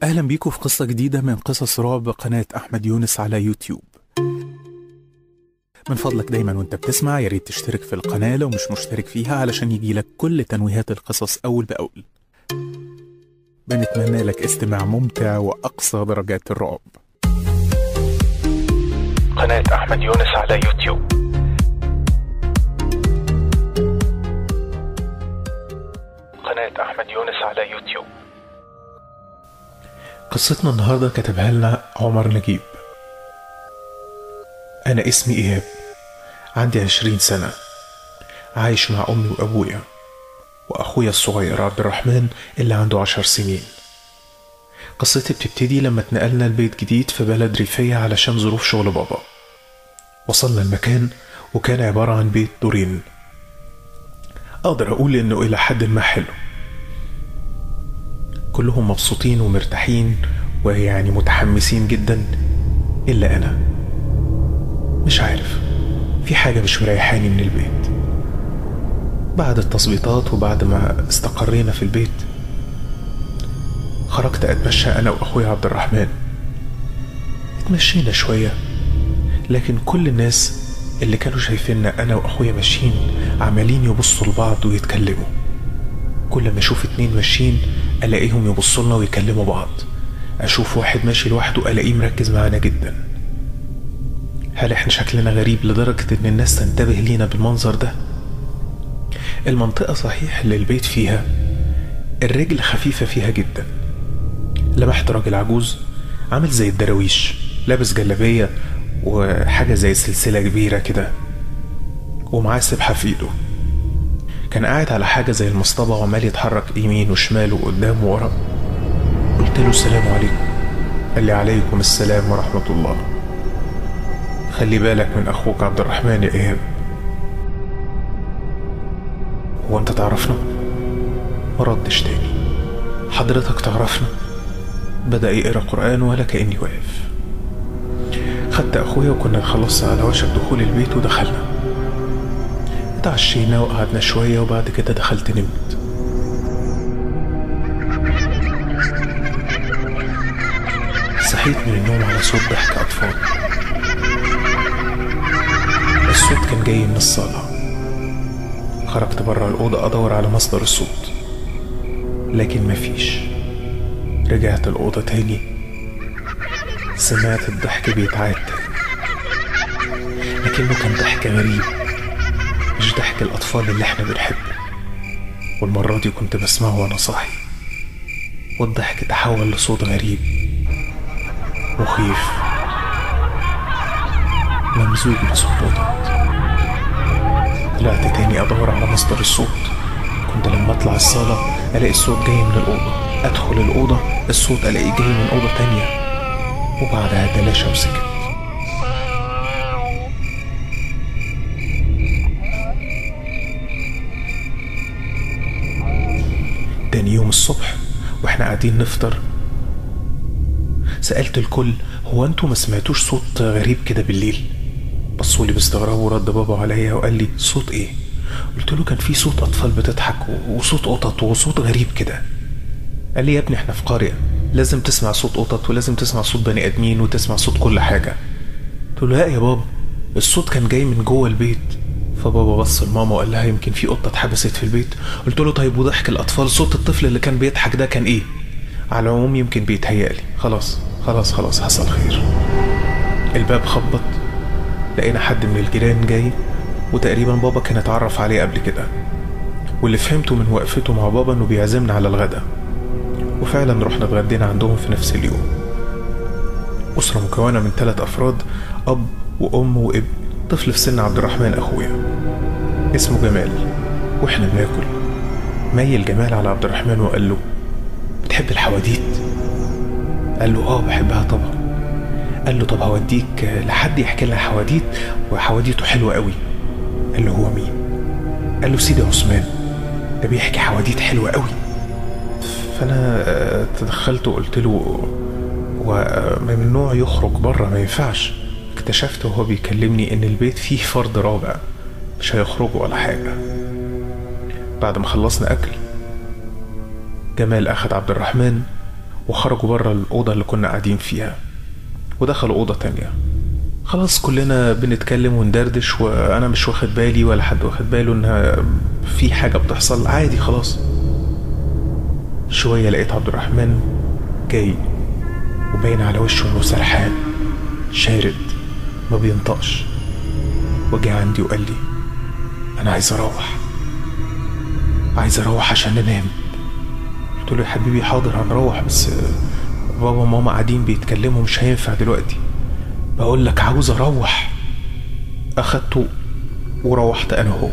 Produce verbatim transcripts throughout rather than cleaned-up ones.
أهلا بيكم في قصة جديدة من قصص رعب قناة أحمد يونس على يوتيوب. من فضلك دايما وانت بتسمع ياريت تشترك في القناة لو مش مشترك فيها علشان يجيلك كل تنويهات القصص أول بأول. بنتمنى لك استماع ممتع وأقصى درجات الرعب. قناة أحمد يونس على يوتيوب. قناة أحمد يونس على يوتيوب. قصتنا النهاردة كتبها لنا عمر نجيب. أنا اسمي إيهاب، عندي عشرين سنة، عايش مع أمي وأبويا وأخويا الصغير عبد الرحمن اللي عنده عشر سنين. قصتي بتبتدي لما اتنقلنا لبيت جديد في بلد ريفية علشان ظروف شغل بابا. وصلنا المكان وكان عبارة عن بيت دورين، أقدر أقول إنه إلى حد ما حلو، كلهم مبسوطين ومرتاحين ويعني متحمسين جدا، إلا أنا مش عارف، في حاجة مش مريحاني من البيت. بعد التظبيطات وبعد ما استقرينا في البيت خرجت أتمشى أنا وأخويا عبد الرحمن. اتمشينا شوية، لكن كل الناس اللي كانوا شايفيننا أنا وأخويا ماشيين عمالين يبصوا لبعض ويتكلموا. كل ما أشوف اتنين ماشيين ألاقيهم يبصوا لنا ويكلموا بعض، أشوف واحد ماشي لوحده ألاقيه مركز معانا جدا. هل احنا شكلنا غريب لدرجة ان الناس تنتبه لينا بالمنظر ده؟ المنطقة صحيح اللي البيت فيها الرجل خفيفة فيها جدا. لمحت راجل عجوز عامل زي الدراويش، لابس جلابية وحاجة زي سلسلة كبيرة كده ومعاه سبحة في ايده. كان قاعد على حاجة زي المصطبة وعمال يتحرك يمين وشمال وقدام وورا. قلت له السلام عليكم. قال لي عليكم السلام ورحمة الله. خلي بالك من أخوك عبد الرحمن يا إيهاب. هو أنت تعرفنا؟ مردش تاني. حضرتك تعرفنا؟ بدأ يقرأ قرآن ولا كأني واقف. خدت أخويا وكنا خلصنا على وشك دخول البيت ودخلنا. اتعشينا وقعدنا شوية وبعد كده دخلت نمت. صحيت من النوم على صوت ضحك أطفال. الصوت كان جاي من الصالة. خرجت برا الأوضة أدور على مصدر الصوت، لكن مفيش. رجعت الأوضة تاني، سمعت الضحك بيتعاد تاني، لكنه كان ضحك غريب، مش ضحك الأطفال اللي احنا بنحبه. والمرة دي كنت بسمعه وأنا صاحي، والضحك تحول لصوت غريب مخيف ممزوج بصوت قطط. طلعت تاني أدور على مصدر الصوت. كنت لما أطلع الصالة ألاقي الصوت جاي من الأوضة، أدخل الأوضة الصوت ألاقيه جاي من أوضة تانية، وبعدها تلاشى وسكت. تاني يوم الصبح وإحنا قاعدين نفطر سألت الكل، هو أنتوا ما سمعتوش صوت غريب كده بالليل؟ بصولي باستغراب ورد بابا عليا وقال لي صوت ايه؟ قلت له كان في صوت اطفال بتضحك وصوت قطط وصوت غريب كده. قال لي يا ابني احنا في قرية، لازم تسمع صوت قطط ولازم تسمع صوت بني ادمين وتسمع صوت كل حاجة. قلت له لا يا بابا، الصوت كان جاي من جوه البيت. فبابا بص لماما وقال لها يمكن في قطة اتحبست في البيت. قلت له طيب وضحك الاطفال، صوت الطفل اللي كان بيضحك ده كان ايه؟ على العموم يمكن بيتهيألي. خلاص خلاص خلاص حصل خير. الباب خبط، لقينا حد من الجيران جاي، وتقريبا بابا كان اتعرف عليه قبل كده، واللي فهمته من وقفته مع بابا انه بيعزمنا على الغداء. وفعلا رحنا اتغدينا عندهم في نفس اليوم. أسرة مكونة من ثلاث أفراد، أب وأم وابن، طفل في سن عبد الرحمن أخويا اسمه جمال. وإحنا بناكل ميل جمال على عبد الرحمن وقال له بتحب الحواديت؟ قال له اه بحبها طبعا. قال له طب هوديك لحد يحكي لنا حواديت وحواديته حلوة قوي. قال له هو مين؟ قال له سيدي عثمان، ده بيحكي حواديت حلوة قوي. فأنا تدخلت وقلت له وممنوع يخرج بره، ما ينفعش. اكتشفت وهو بيكلمني ان البيت فيه فرد رابع مش هيخرجوا ولا حاجة. بعد ما خلصنا أكل جمال أخد عبد الرحمن وخرجوا بره الأوضة اللي كنا قاعدين فيها ودخلوا أوضة تانية. خلاص كلنا بنتكلم وندردش، وأنا مش واخد بالي ولا حد واخد باله إنها في حاجة بتحصل، عادي خلاص. شوية لقيت عبد الرحمن جاي وباين على وشه إنه سرحان شارد ما بينطقش، وجه عندي وقال لي أنا عايز أروح عايز أروح عشان أنام. قلت له يا حبيبي حاضر هنروح، بس بابا وماما قاعدين بيتكلموا مش هينفع دلوقتي. بقول لك عاوز أروح. أخدته وروحت أنا وهو،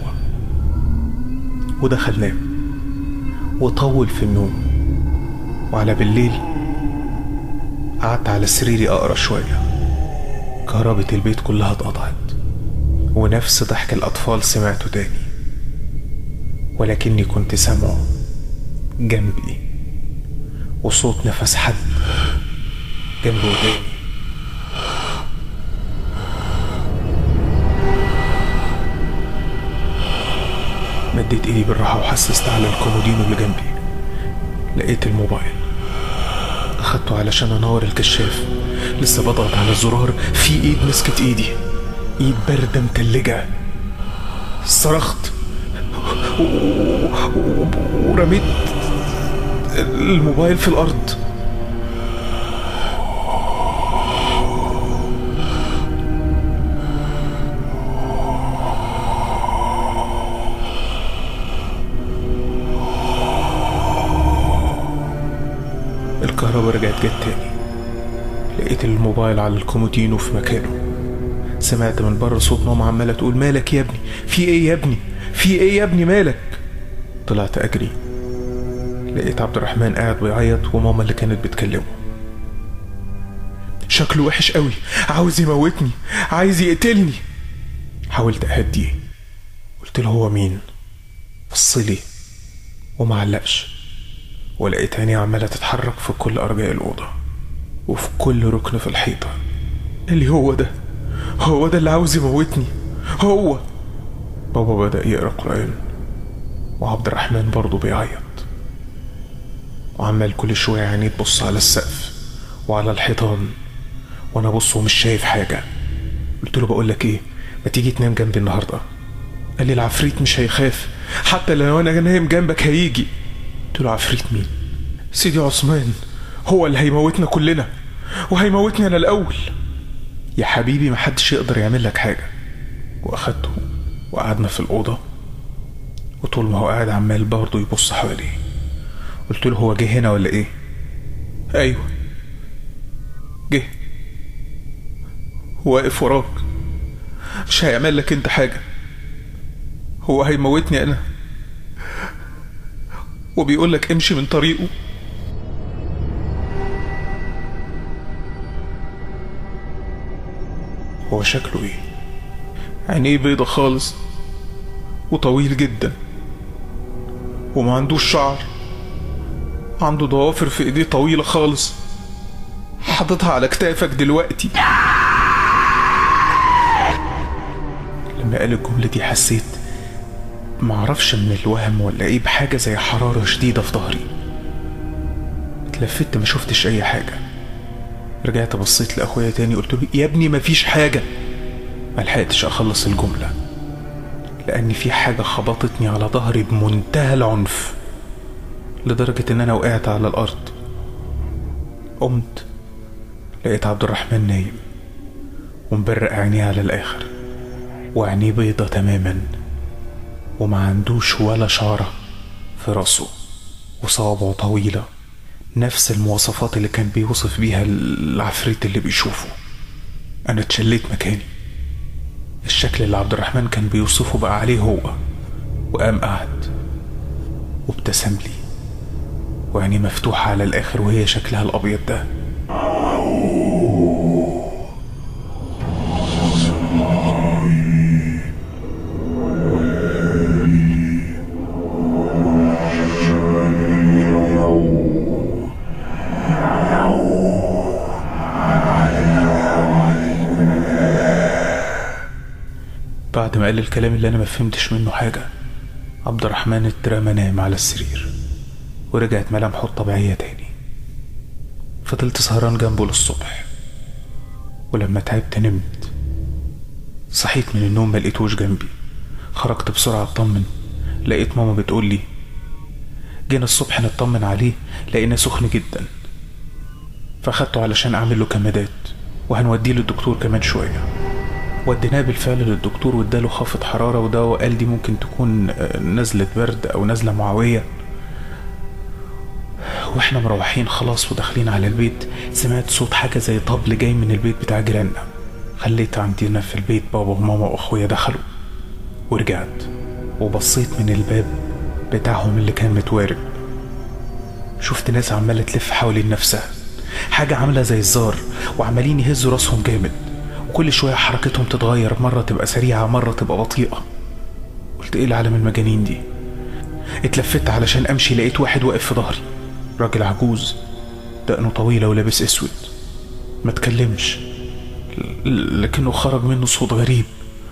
ودخل نام وطول في النوم. وعلى بالليل قعدت على سريري أقرأ شوية. كهربة البيت كلها اتقطعت، ونفس ضحك الأطفال سمعته تاني، ولكني كنت سامعه جنبي، وصوت نفس حد جنب وداني. مديت ايدي بالراحة وحسست على الكومودينو اللي جنبي، لقيت الموبايل. اخدته علشان انور الكشاف، لسه بضغط على الزرار في ايد مسكت ايدي، ايد باردة متلجة. صرخت ورميت الموبايل في الارض. الكهرباء رجعت جت تاني، لقيت الموبايل على الكومودينو في مكانه. سمعت من بره صوت ماما عمالة تقول مالك يا ابني، في ايه يا ابني، في ايه يا ابني مالك. طلعت اجري، لقيت عبد الرحمن قاعد بيعيط وماما اللي كانت بتكلمه. شكله وحش قوي، عاوز يموتني، عايز يقتلني. حاولت اهديه، قلت له هو مين؟ بصلي ومعلقش، ولقيت عينيه عمالة تتحرك في كل أرجاء الأوضة وفي كل ركن في الحيطة. اللي هو ده هو ده اللي عاوز يموتني هو. بابا بدأ يقرأ قرآن، وعبد الرحمن برضه بيعيط، وعمال كل شوية عينيه تبص على السقف وعلى الحيطان، وأنا بص ومش شايف حاجة. قلت له بقولك إيه، ما تيجي تنام جنبي النهاردة؟ قال لي العفريت مش هيخاف، حتى لو أنا نايم جنبك هيجي. قلت له عفريت مين؟ سيدي عثمان هو اللي هيموتنا كلنا، وهيموتني أنا الأول. يا حبيبي محدش يقدر يعمل لك حاجة. وأخدته وقعدنا في الأوضة، وطول ما هو قاعد عمال برضه يبص حواليه. قلت له هو جه هنا ولا ايه؟ ايوه جه، واقف وراك، مش هيعمل لك انت حاجة، هو هيموتني انا، وبيقول لك امشي من طريقه. هو شكله ايه؟ عينيه بيضة خالص وطويل جدا، وما عندوش شعر، عنده ضوافر في ايديه طويلة خالص، حاططها على كتافك دلوقتي. لما قال الجملة دي حسيت معرفش من الوهم ولا ايه بحاجة زي حرارة شديدة في ظهري. اتلفت ما شفتش اي حاجة. رجعت بصيت لاخويا تاني، قلت له يا ابني مفيش حاجة. ملحقتش اخلص الجملة لان في حاجة خبطتني على ظهري بمنتهى العنف، لدرجة ان انا وقعت على الارض. قمت لقيت عبد الرحمن نايم ومبرق عينيه على الاخر، وعينيه بيضة تماما، وما عندوش ولا شعرة في راسه، وصوابعه طويلة، نفس المواصفات اللي كان بيوصف بيها العفريت اللي بيشوفه. انا اتشليت مكاني، الشكل اللي عبد الرحمن كان بيوصفه بقى عليه هو. وقام قعد وابتسم لي، وعينيه مفتوحة على الاخر وهي شكلها الابيض ده. بعد ما قال الكلام اللي انا ما فهمتش منه حاجة، عبد الرحمن اترمى نام على السرير، ورجعت ملامحه الطبيعية تاني. فضلت سهران جنبه للصبح، ولما تعبت نمت. صحيت من النوم ملقيتوش جنبي. خرجت بسرعة اطمن، لقيت ماما بتقولي جينا الصبح نطمن عليه لقينا سخن جدا، فاخدته علشان اعمل له كمادات وهنوديه للدكتور كمان شوية. وديناه بالفعل للدكتور واداله خافض حرارة ودواء، وقال دي ممكن تكون نزلة برد او نزلة معوية. واحنا مروحين خلاص وداخلين على البيت سمعت صوت حاجة زي طبل جاي من البيت بتاع جيراننا. خليت عندنا في البيت بابا وماما واخويا دخلوا، ورجعت وبصيت من الباب بتاعهم اللي كان متوارب. شفت ناس عمالة تلف حوالين نفسها، حاجة عاملة زي الزار، وعمالين يهزوا راسهم جامد، وكل شوية حركتهم تتغير، مرة تبقى سريعة مرة تبقى بطيئة. قلت ايه العالم المجانين دي؟ اتلفت علشان امشي لقيت واحد واقف في ظهري، راجل عجوز دقنه طويلة ولابس اسود، ما تكلمش لكنه خرج منه صوت غريب.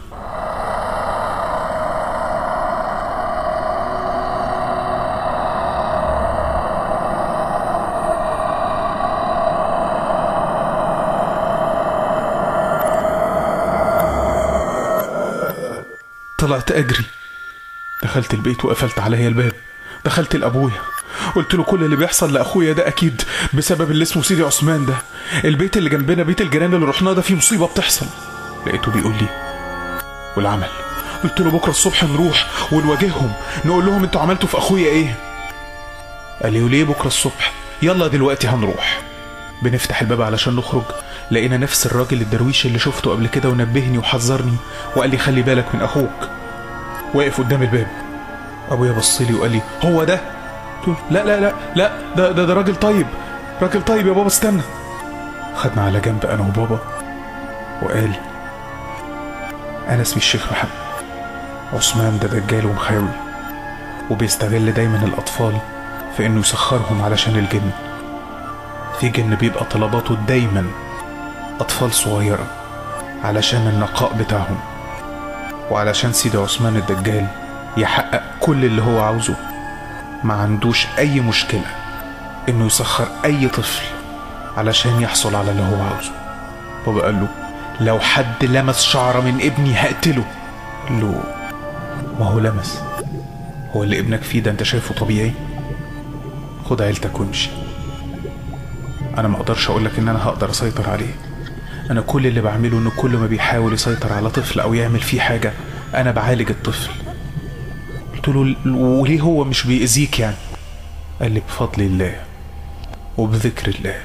طلعت اجري، دخلت البيت وقفلت عليا الباب. دخلت لابويا قلت له كل اللي بيحصل لاخويا ده اكيد بسبب اللي اسمه سيدي عثمان ده، البيت اللي جنبنا بيت الجيران اللي رحناه ده فيه مصيبه بتحصل. لقيته بيقول لي والعمل؟ قلت له بكره الصبح نروح ونواجههم نقول لهم انتوا عملتوا في اخويا ايه. قال لي وليه بكره الصبح؟ يلا دلوقتي هنروح. بنفتح الباب علشان نخرج لقينا نفس الراجل الدرويش اللي شفته قبل كده ونبهني وحذرني وقال لي خلي بالك من اخوك، واقف قدام الباب. ابويا بص لي وقال لي هو ده؟ قلت له لا لا لا لا ده ده, ده راجل طيب، راجل طيب يا بابا استنى. خدنا على جنب انا وبابا وقال انا اسمي الشيخ محمد، عثمان ده دجال ومخاوي وبيستغل دايما الاطفال في انه يسخرهم علشان الجن. في جن بيبقى طلباته دايما اطفال صغيرة علشان النقاء بتاعهم، وعلشان سيدي عثمان الدجال يحقق كل اللي هو عاوزه ما عندوش اي مشكلة انه يسخر اي طفل علشان يحصل على اللي هو عاوزه. بابا قال له لو حد لمس شعرة من ابني هقتله. قال له ما هو لمس، هو اللي ابنك فيه ده انت شايفه طبيعي؟ خد عيلتك وامشي. انا ما اقدرش اقولك ان انا هقدر اسيطر عليه، انا كل اللي بعمله انه كل ما بيحاول يسيطر على طفل او يعمل فيه حاجة انا بعالج الطفل. قلت له وليه هو مش بيأذيك يعني؟ قال لي بفضل الله وبذكر الله.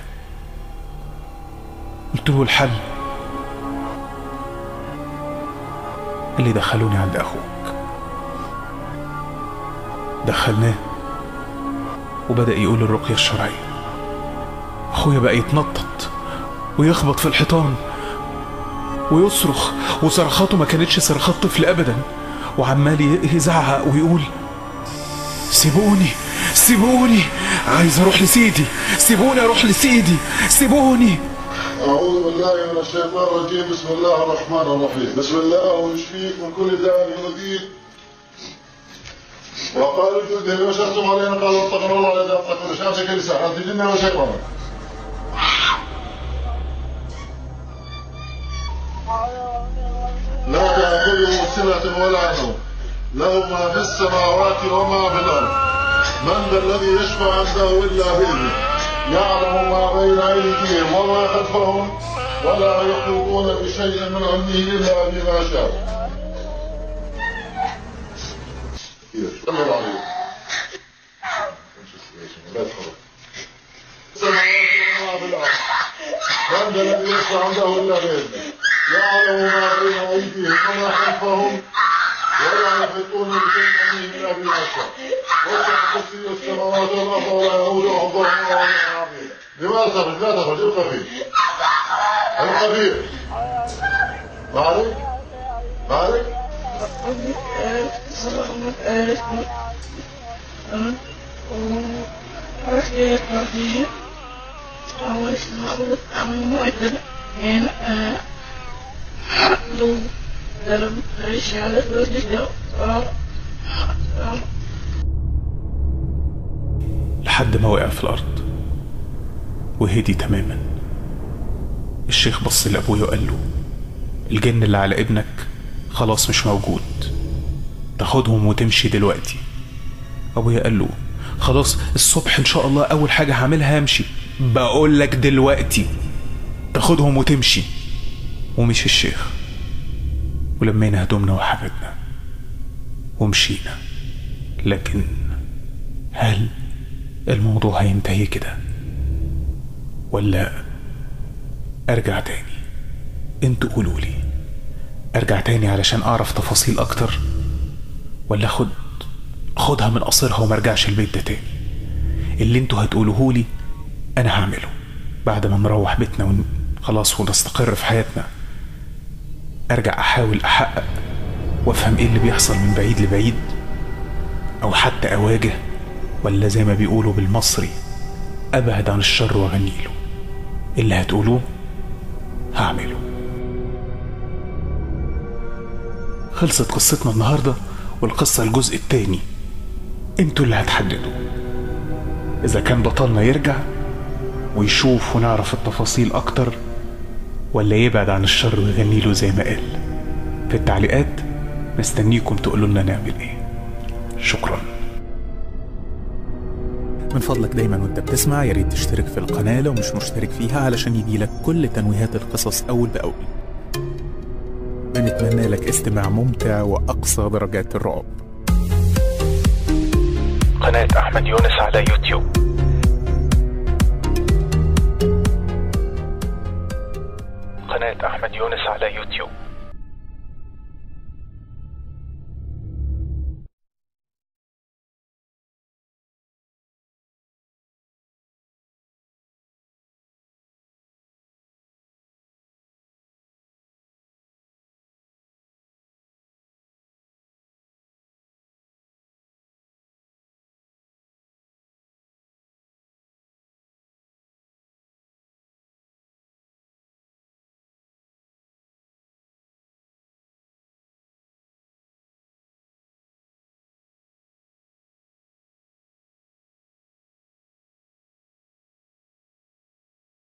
قلت له الحل؟ قال لي دخلوني عند اخوك. دخلناه وبدأ يقول الرقية الشرعية. اخويا بقى يتنطط ويخبط في الحيطان ويصرخ، وصرخاته ما كانتش صرخات طفل ابدا، وعمال يزعق ويقول سيبوني سيبوني عايز اروح لسيدي، سيبوني اروح لسيدي، سيبوني. أعوذ بالله من الشيطان الرجيم. بسم الله الرحمن الرحيم. بسم الله يشفيك من كل داء يؤذيك. وقالوا جند لما شرتم علينا قالوا اتقنا الله الذي أتقى كل شيء أمسك لسان أنتجنا وشيطانا. لا تأخذهم سنة ولا نوم له ما في السماوات وما في الأرض من ذا الذي يشفع عنده إلا بإذنه يعلم ما بين أيديهم وما خلفهم ولا يحيطون بشيء من علمه إلا بما شاء. استمر عليه. السماوات وما في الأرض من ذا الذي يشفع عنده إلا بإذنه يعلم ما بين أيديهم وما خلفهم ولا يحيطون بشيء من إلا بما شاء. وسع كرسي السماوات والأرض ولا يؤوده حفظهما وهو العظيم. لماذا تخرج؟ لا تخرج، ابقى فيه. ابقى فيه. ما عليك؟ ما عليك؟ لحد ما وقع في الأرض وهدي تماما. الشيخ بص لأبويا وقال له الجن اللي على ابنك خلاص مش موجود، تاخدهم وتمشي دلوقتي. أبويا قال له خلاص الصبح إن شاء الله أول حاجة هعملها همشي. بقول لك دلوقتي تاخدهم وتمشي. ومشي الشيخ ولمينا هدومنا وحاجتنا ومشينا. لكن هل الموضوع هينتهي كده ولا ارجع تاني؟ انتوا قولوا لي، ارجع تاني علشان اعرف تفاصيل اكتر، ولا خد خدها من قصرها وما ارجعش البيت ده تاني؟ اللي انتوا هتقولوه لي انا هعمله بعد ما نروح بيتنا وخلاص ونستقر في حياتنا. ارجع احاول احقق وافهم ايه اللي بيحصل من بعيد لبعيد، او حتى اواجه، ولا زي ما بيقولوا بالمصري ابعد عن الشر واغنيله. اللي هتقولوه هعمله. خلصت قصتنا النهاردة، والقصة الجزء التاني انتوا اللي هتحددوا اذا كان بطلنا يرجع ويشوف ونعرف التفاصيل اكتر، ولا يبعد عن الشر ويغنيله زي ما قال. في التعليقات مستنيكم تقولوا لنا نعمل ايه. شكرا. من فضلك دايما وانت بتسمع ياريت تشترك في القناة لو مش مشترك فيها علشان يجيلك كل تنويهات القصص أول بأول. بنتمنى لك استماع ممتع وأقصى درجات الرعب. قناة أحمد يونس على يوتيوب. قناة أحمد يونس على يوتيوب.